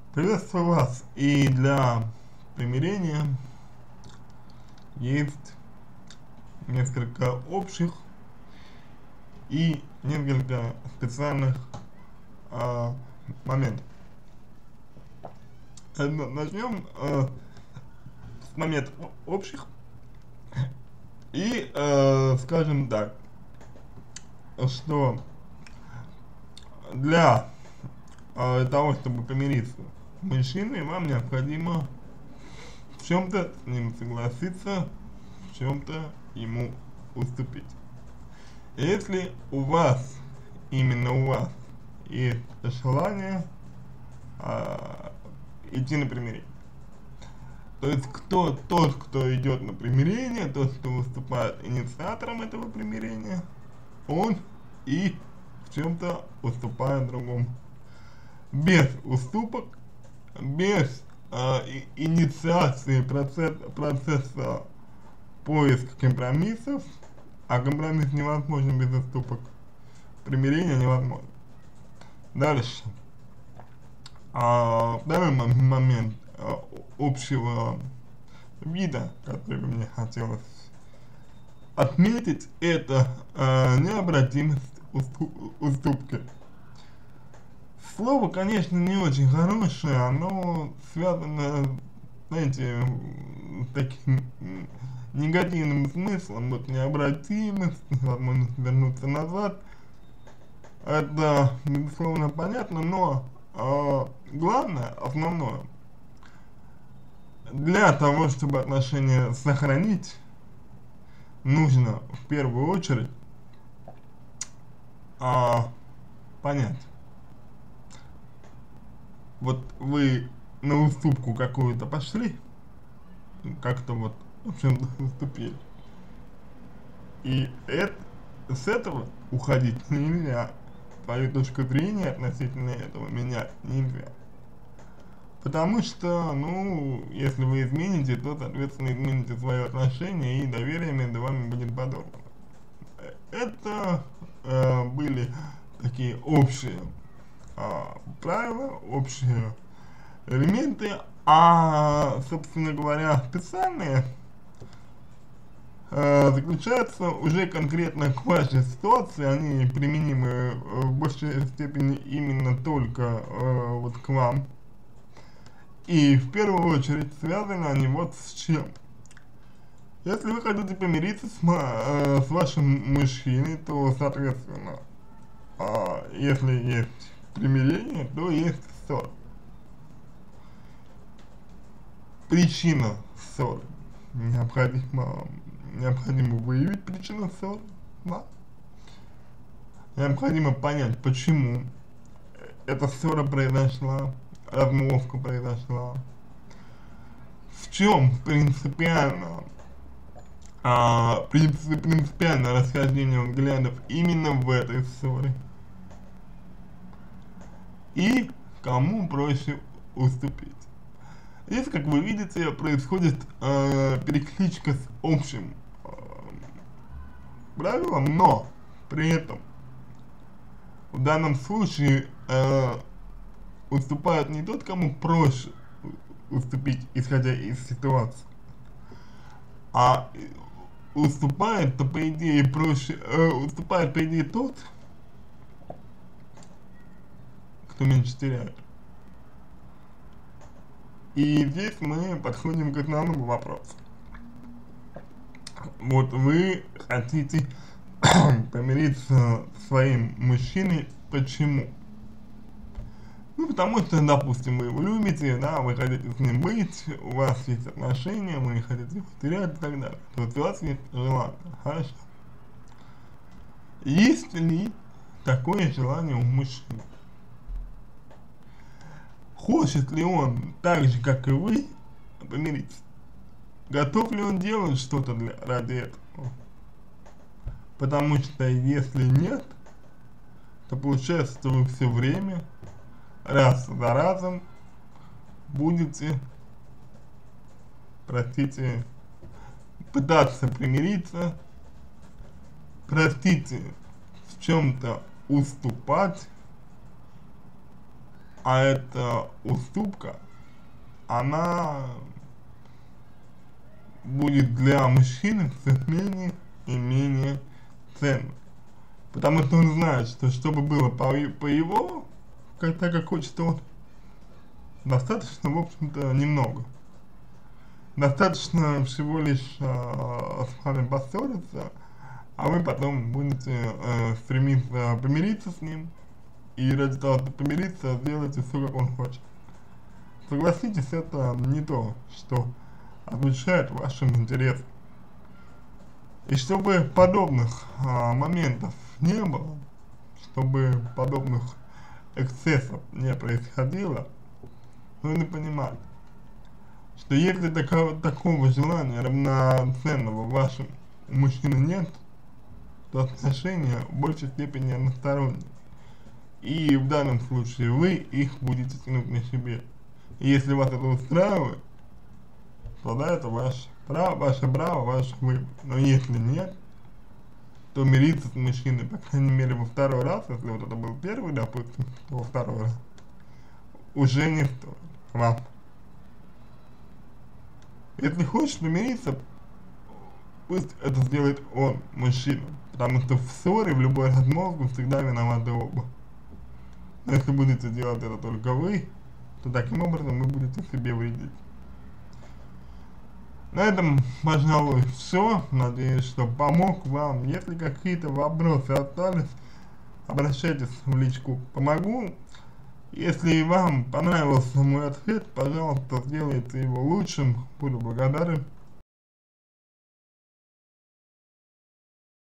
Приветствую вас. И для примирения есть несколько общих и несколько специальных а, моментов. Начнем с моментов общих и скажем так, что для того, чтобы помириться с мужчиной, вам необходимо в чем-то с ним согласиться, в чем-то ему уступить. Если у вас, именно у вас, есть желание идти на примирение, то есть тот, кто идет на примирение, тот, кто выступает инициатором этого примирения, он и в чем-то уступает другому. Без уступок, без инициации процесса поиска компромиссов, а компромисс невозможен без уступок, примирение невозможно. Дальше. Второй момент общего вида, который мне хотелось отметить, это необратимость уступки. Слово, конечно, не очень хорошее, оно связано, знаете, с таким негативным смыслом, вот необратимость, возможность вернуться назад. Это, безусловно, понятно, но главное, основное, для того, чтобы отношения сохранить, нужно в первую очередь понять. Вот вы на уступку какую-то пошли, как-то вот, в общем-то, уступили. И с этого уходить нельзя. Свою точку зрения относительно этого менять нельзя. Потому что, ну, если вы измените, то, соответственно, измените свое отношение, и доверие между вами будет подорвано. Это были такие общие правила, общие элементы, собственно говоря, специальные заключаются уже конкретно к вашей ситуации, они применимы в большей степени именно только вот к вам. И в первую очередь связаны они вот с чем. Если вы хотите помириться с вашим мужчиной, то, соответственно, если есть примирение, то есть ссора. Причина ссоры. Необходимо выявить причину ссоры, да? Необходимо понять, почему эта ссора произошла, размолвка произошла, в чем принципиально расхождение взглядов именно в этой ссоре, и кому проще уступить. Здесь, как вы видите, происходит перекличка с общим правилом, но при этом в данном случае уступает не тот, кому проще уступить, исходя из ситуации, а уступает, то по идее уступает по идее тот, кто меньше теряет. И здесь мы подходим к основному вопросу. Вот вы хотите помириться со своим мужчиной, почему? Ну, потому что, допустим, вы его любите, да, вы хотите с ним быть, у вас есть отношения, вы не хотите его терять и так далее. То есть у вас есть желание, хорошо? Есть ли такое желание у мужчины? Хочет ли он так же, как и вы, помириться? Готов ли он делать что-то ради этого? Потому что если нет, то получается, что вы все время, раз за разом, будете, простите, пытаться примириться, простите, в чем-то уступать, а эта уступка, она будет для мужчины все менее и менее ценной. Потому что он знает, что чтобы было по его, так как хочет он, достаточно, в общем-то, немного. Достаточно всего лишь с вами поссориться, а вы потом будете стремиться помириться с ним, и ради того, чтобы помириться, сделайте все, как он хочет. Согласитесь, это не то, что отвечает вашим интересам. И чтобы подобных моментов не было, чтобы подобных эксцессов не происходило, нужно понимать, что если такого желания равноценного вашим у мужчины нет, то отношения в большей степени односторонние. И в данном случае вы их будете тянуть на себе. И если вас это устраивает, то да, это ваше право, ваш выбор. Но если нет, то мириться с мужчиной, по крайней мере, во второй раз, если вот это был первый, допустим, то во второй раз, уже не стоит вам. Если хочешь помириться, пусть это сделает он, мужчина. Потому что в ссоре, в любой размолвке всегда виноваты оба. Но если будете делать это только вы, то таким образом вы будете себе вредить. На этом, пожалуй, все. Надеюсь, что помог вам. Если какие-то вопросы остались, обращайтесь в личку «Помогу». Если вам понравился мой ответ, пожалуйста, сделайте его лучшим. Буду благодарен.